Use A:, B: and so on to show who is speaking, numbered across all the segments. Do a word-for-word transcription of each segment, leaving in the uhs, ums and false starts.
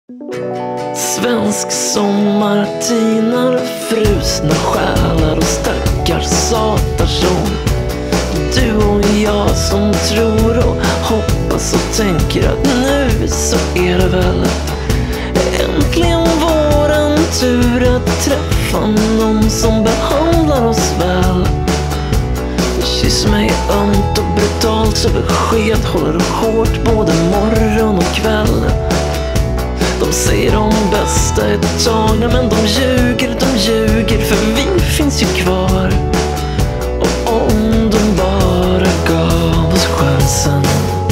A: Svensk sommar tinar frusna själar och stackars satarson. Du och jag som tror och hoppas och tänker att nu så är det väl äntligen våran tur att träffa någon som behandlar oss väl. Kyss mig ömt och brutalt så besked, håller hårt både morgon och kväll. De säger de bästa är tagna, men de ljuger, de ljuger, för vi finns ju kvar. Och om de bara gav oss chansen.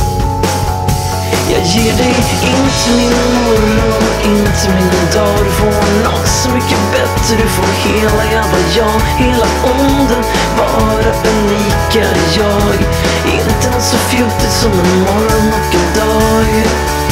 A: Jag ger dig inte min morgon, inte min dag. Du får något så mycket bättre, du får hela jag var jag. Hela onden, bara unika jag. Inte något så fjuttigt som en morgon och en dag.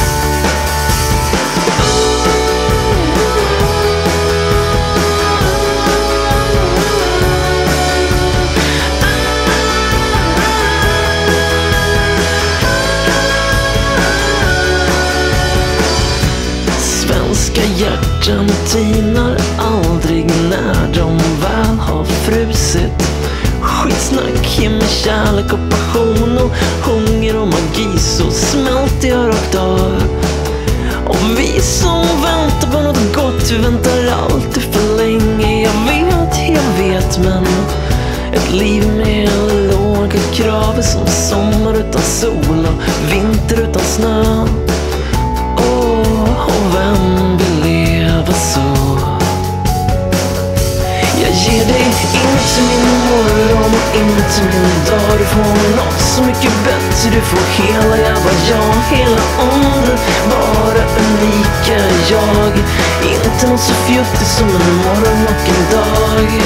A: Svenska hjärtan tinar aldrig när de väl har frusit. Skitsnack ger mig kärlek och passion och hunger och magi, så smälter jag rakt av. Och vi som väntar på något gott, vi väntar alltid för länge. Jag vet, jag vet, men ett liv med låga krav är som sommar utan sol och vinter utan snö. Åh, och vem vill leva så? Jag ger dig inte min morgon och inte min dag. Du får något så mycket bättre, du får hela jag var jag. Hela onden, bara unika jag. Inte något så fjuttigt som en morgon och en dag.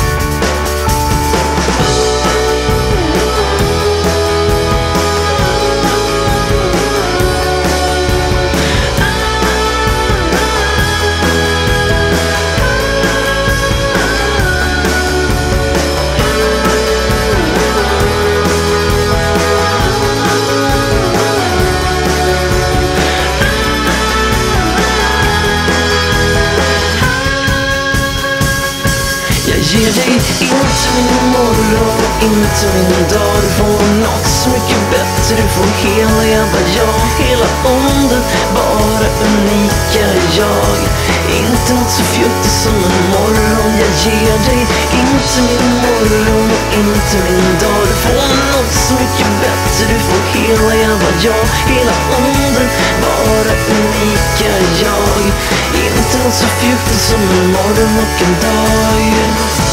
A: Jag ger dig inte min morgon, inte min dag. Du får något så mycket bättre, du får hela jag var jag. Hela onden, bara unika jag. Inte något så fjuttigt som en morgon. Jag ger dig inte min morgon och inte min dag. Du får något så mycket bättre, du får hela jag var jag. Hela onden, bara unika jag. Inte något så fjuttigt som en morgon och en dag.